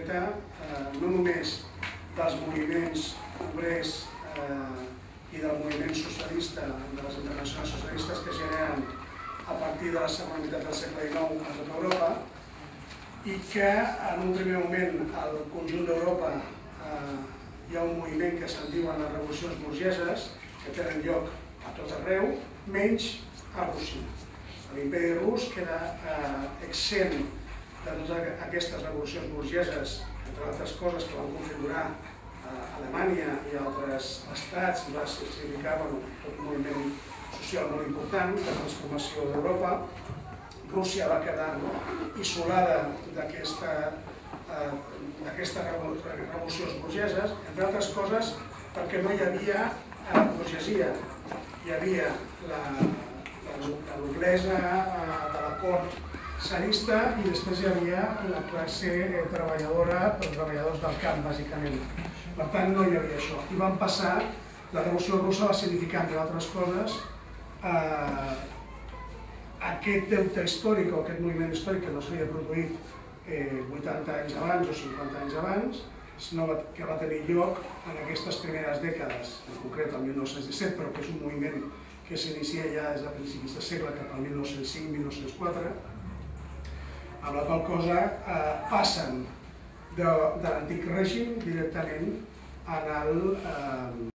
directa no només dels moviments obrers i del moviment socialista, de les internacionals socialistes que es generen a partir de la segona meitat del segle XIX a tota Europa, i que en un primer moment al conjunt d'Europa hi ha un moviment que se'n diuen les revolucions burgeses, que tenen lloc a tot arreu, menys a Rússia. L'imperi rus queda exempt de totes aquestes revolucions burgeses, entre altres coses que van configurar Alemanya i altres estats, i va significar tot un moviment social molt important de transformació d'Europa. Rússia va quedar isolada d'aquestes revolucions burgeses, entre altres coses perquè no hi havia burgesia. Hi havia la noblesa de la cort tsarista i després hi havia la classe treballadora, els treballadors del camp, bàsicament. Per tant, no hi havia això. I van passar, la revolució russa va significar, entre altres coses, aquest deute històric o aquest moviment històric que no s'havia produït 80 anys abans o 50 anys abans, sinó que va tenir lloc en aquestes primeres dècades, en concret el 1917, però que és un moviment que s'inicia ja des de principis de segle cap al 1905-1904, amb la qual cosa passen de l'antic règim directament al